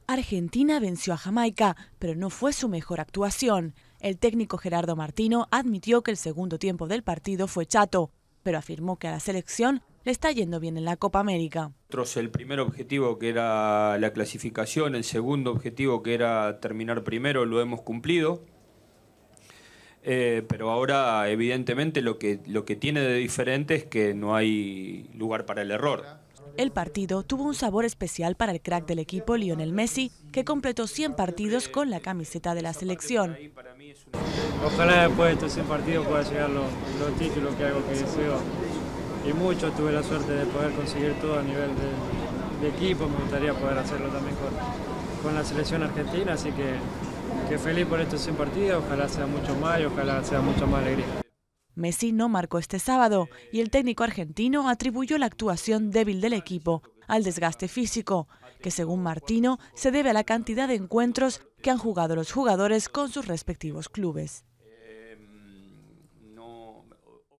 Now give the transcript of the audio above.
Argentina venció a Jamaica, pero no fue su mejor actuación. El técnico Gerardo Martino admitió que el segundo tiempo del partido fue chato, pero afirmó que a la selección le está yendo bien en la Copa América. El primer objetivo, que era la clasificación, el segundo objetivo, que era terminar primero, lo hemos cumplido. Pero ahora, evidentemente, lo que tiene de diferente es que no hay lugar para el error. El partido tuvo un sabor especial para el crack del equipo, Lionel Messi, que completó 100 partidos con la camiseta de la selección. Ojalá después de estos 100 partidos pueda llegar los títulos, que es algo que deseo. Y mucho, tuve la suerte de poder conseguir todo a nivel de equipo. Me gustaría poder hacerlo también con la selección argentina, así que feliz por estos 100 partidos. Ojalá sea mucho más y ojalá sea mucho más alegría. Messi no marcó este sábado y el técnico argentino atribuyó la actuación débil del equipo al desgaste físico, que según Martino se debe a la cantidad de encuentros que han jugado los jugadores con sus respectivos clubes.